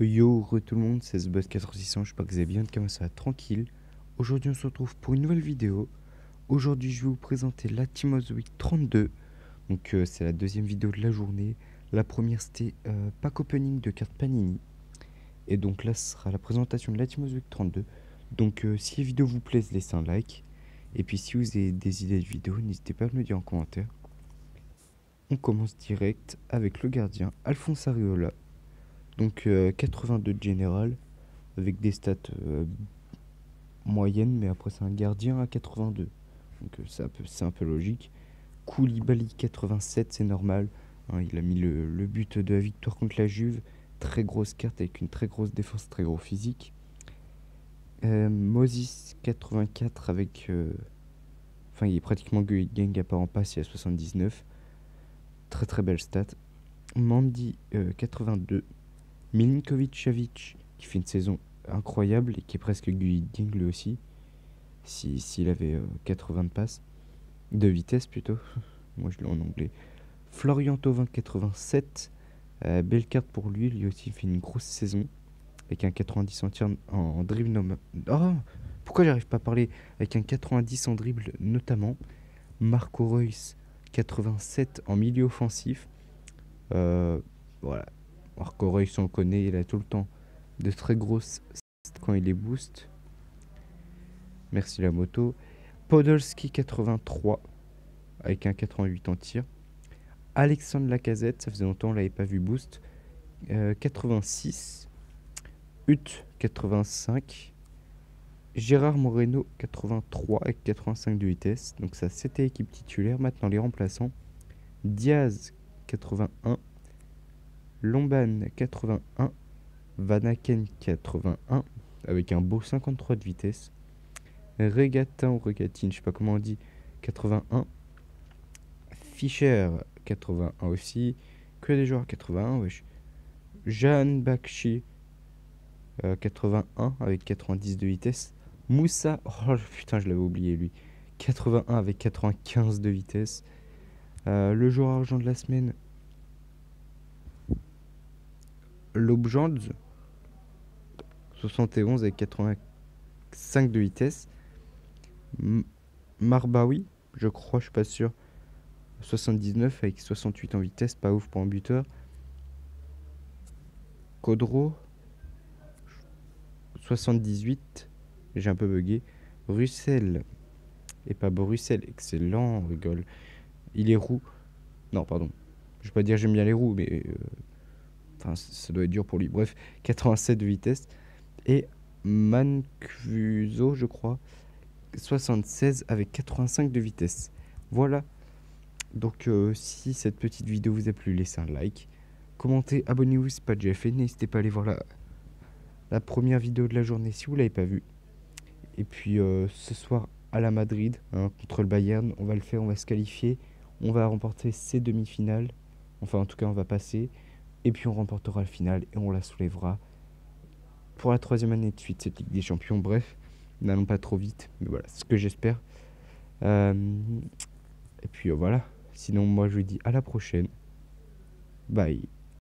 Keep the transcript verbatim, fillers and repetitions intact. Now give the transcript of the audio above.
Yo, re tout le monde, c'est Zbuzz quatre six cents, j'espère que vous allez bien, comment ça va, tranquille. Aujourd'hui on se retrouve pour une nouvelle vidéo. Aujourd'hui je vais vous présenter la Team of the Week trente-deux. Donc euh, c'est la deuxième vidéo de la journée. La première c'était euh, pack opening de cartes Panini. Et donc là ce sera la présentation de la Team of the Week trente-deux. Donc euh, si les vidéos vous plaisent, laissez un like. Et puis si vous avez des idées de vidéos, n'hésitez pas à me le dire en commentaire. On commence direct avec le gardien Alphonse Areola. Donc euh, quatre-vingt-deux de général avec des stats euh, moyennes, mais après c'est un gardien à quatre-vingt-deux. Donc euh, c'est un peu, c'est un peu logique. Koulibaly quatre-vingt-sept, c'est normal. Hein, il a mis le, le but de la victoire contre la Juve. Très grosse carte avec une très grosse défense, très gros physique. Euh, Moses quatre-vingt-quatre avec... euh, Enfin, il est pratiquement gang à part en passe, il y a soixante-dix-neuf. Très très belle stat. Mandy euh, quatre-vingt-deux. Milinkovic-Savic qui fait une saison incroyable et qui est presque Guiding lui aussi. S'il si, s'il avait euh, quatre-vingts de passe. De vitesse plutôt. Moi je l'ai en anglais. Florian Thauvin quatre-vingt-sept. Euh, belle carte pour lui. Lui aussi fait une grosse saison. Avec un quatre-vingt-dix en tir en, en dribble. No oh, pourquoi j'arrive pas à parler? Avec un quatre-vingt-dix en dribble notamment. Marco Reus quatre-vingt-sept en milieu offensif. Euh, voilà. Marco Reus on le connaît. Il a tout le temps de très grosses quand il les booste. Merci la moto. Podolski quatre-vingt-trois avec un quatre-vingt-huit en tir. Alexandre Lacazette, ça faisait longtemps on l'avait pas vu boost. Euh, quatre-vingt-six. Hutt quatre-vingt-cinq. Gérard Moreno quatre-vingt-trois avec quatre-vingt-cinq de vitesse. Donc ça c'était l'équipe titulaire. Maintenant les remplaçants. Diaz quatre-vingt-un. Lomban quatre-vingt-un. Vanaken quatre-vingt-un avec un beau cinquante-trois de vitesse. Regatin ou Regatine, je sais pas comment on dit, quatre-vingt-un. Fischer quatre-vingt-un aussi. Que des joueurs quatre-vingt-un, wesh. Jeanne Bakshi euh, quatre-vingt-un avec quatre-vingt-dix de vitesse. Moussa, oh putain, je l'avais oublié lui. quatre-vingt-un avec quatre-vingt-quinze de vitesse. Euh, le joueur argent de la semaine. Lobjand soixante et onze avec quatre-vingt-cinq de vitesse. M Marbaoui, je crois, je suis pas sûr. soixante-dix-neuf avec soixante-huit en vitesse, pas ouf pour un buteur. Codro, soixante-dix-huit, j'ai un peu bugué. Russell, et pas Bruxelles, excellent, on rigole. Il est roux. Non, pardon. Je vais pas dire j'aime bien les roues, mais. Euh, enfin, ça doit être dur pour lui. Bref, quatre-vingt-sept de vitesse. Et Mancuso, je crois, soixante-seize avec quatre-vingt-cinq de vitesse. Voilà. Donc, euh, si cette petite vidéo vous a plu, laissez un like. Commentez, abonnez-vous si ce n'est pas déjà fait. N'hésitez pas à aller voir la, la première vidéo de la journée si vous ne l'avez pas vue. Et puis euh, ce soir à la Madrid, hein, contre le Bayern, on va le faire, on va se qualifier. On va remporter ces demi-finales. Enfin en tout cas on va passer. Et puis on remportera la finale et on la soulèvera pour la troisième année de suite cette Ligue des Champions. Bref, n'allons pas trop vite. Mais voilà, c'est ce que j'espère. Euh, et puis euh, voilà. Sinon moi je vous dis à la prochaine. Bye.